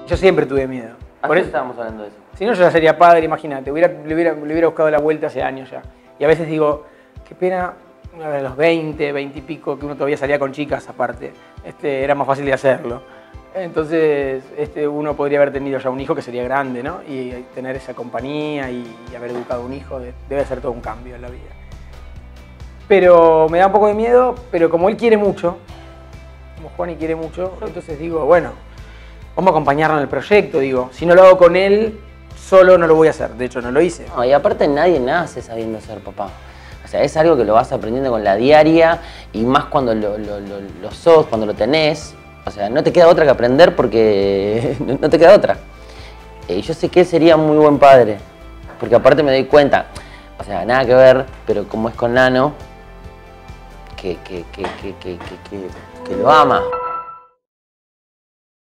Yo siempre tuve miedo. Por eso estábamos hablando de eso. Si no, yo ya sería padre, imagínate. Le hubiera buscado la vuelta hace años ya. Y a veces digo, qué pena, a los 20, 20 y pico, que uno todavía salía con chicas aparte. Era más fácil de hacerlo. Entonces, uno podría haber tenido ya un hijo que sería grande, ¿no? Y tener esa compañía y haber educado un hijo debe ser todo un cambio en la vida. Pero me da un poco de miedo, pero como él quiere mucho, como Juani quiere mucho, entonces digo, bueno, vamos a acompañarlo en el proyecto, digo. Si no lo hago con él, solo no lo voy a hacer. De hecho, no lo hice. No, y aparte nadie nace sabiendo ser papá. O sea, es algo que lo vas aprendiendo con la diaria y más cuando lo sos, cuando lo tenés. O sea, no te queda otra que aprender porque no te queda otra. Y yo sé que él sería un muy buen padre, porque aparte me doy cuenta, o sea, nada que ver, pero como es con Nano, que lo ama.